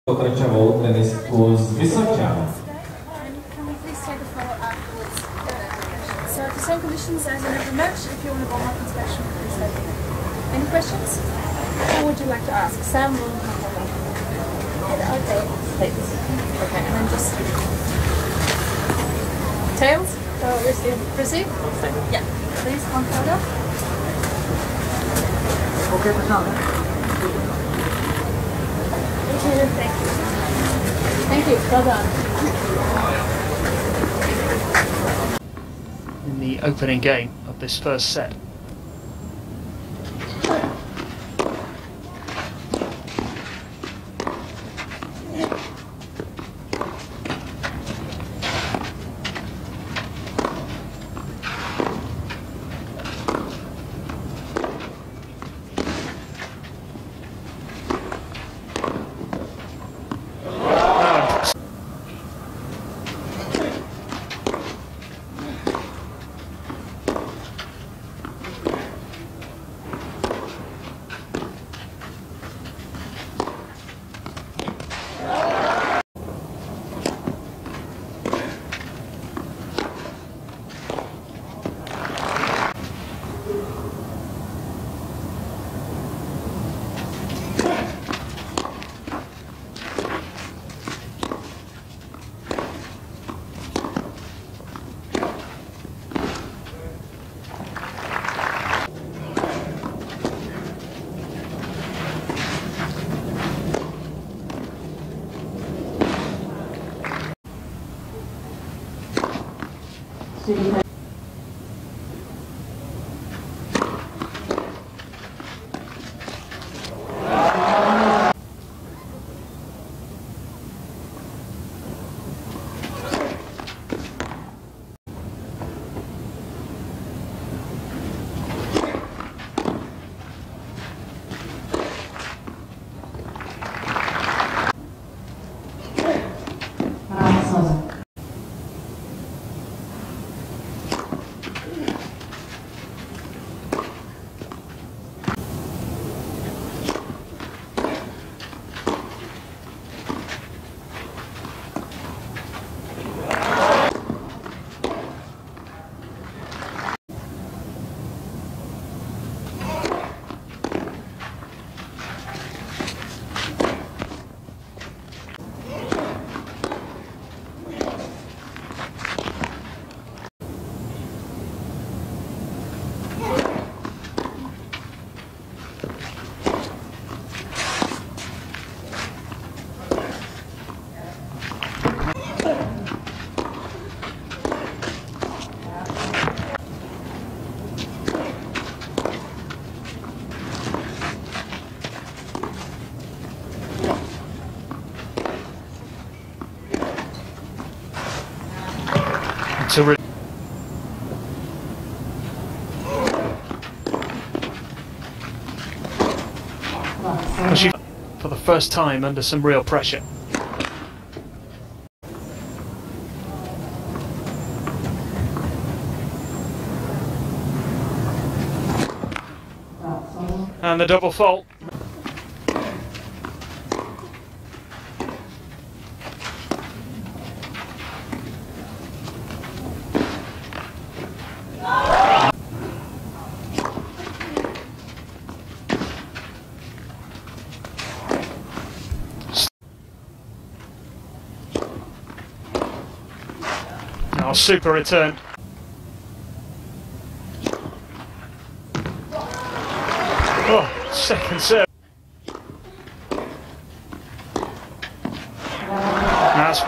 Pokračoval tenistku z Vysočan. Can we please take a photo afterwards? So the same conditions as in every match. If you want to warm up inspection, please let me know. Any questions? Who would you like to ask? Sam will handle them. Okay. Thanks. Okay, and then just tails. So receive. Yeah. Please one photo. Okay, for now. Thank you. Thank you. Well done. In the opening game of this first set. For the first time under some real pressure. And the double fault. Oh, super return. Oh, second serve. That's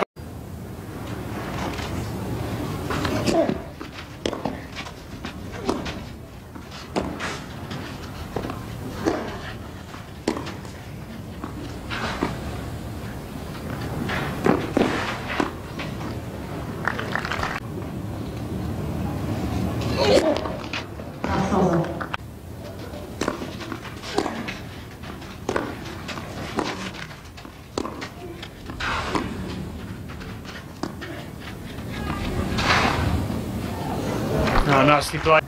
oh, nicely played.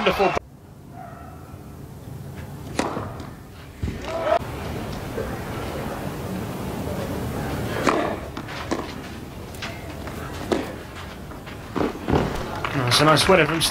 wonderful. That's a nice winner from Stowe.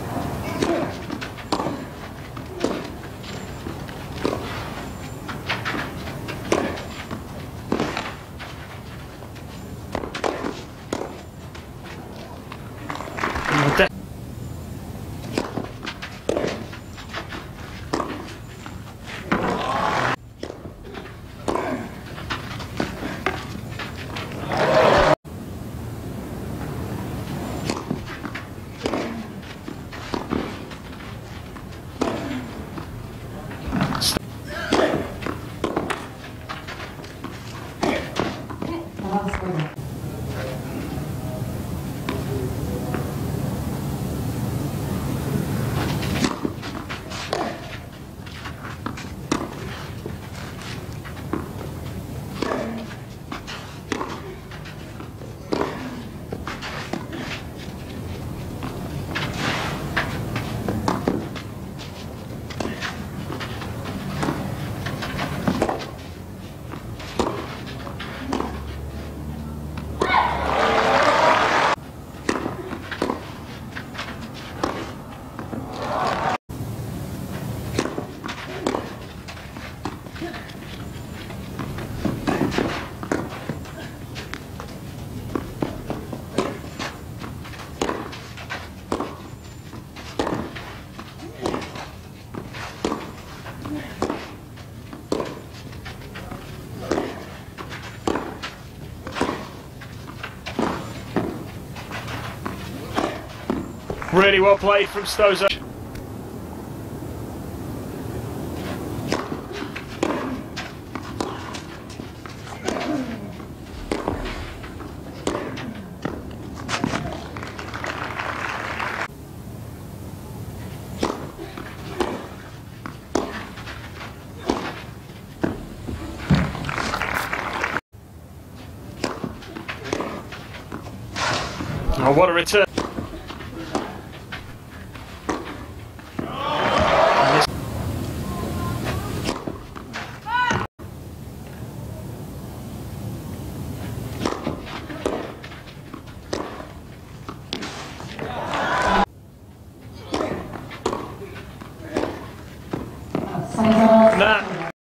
Really well played from Stoza. Oh, what a return. Nah.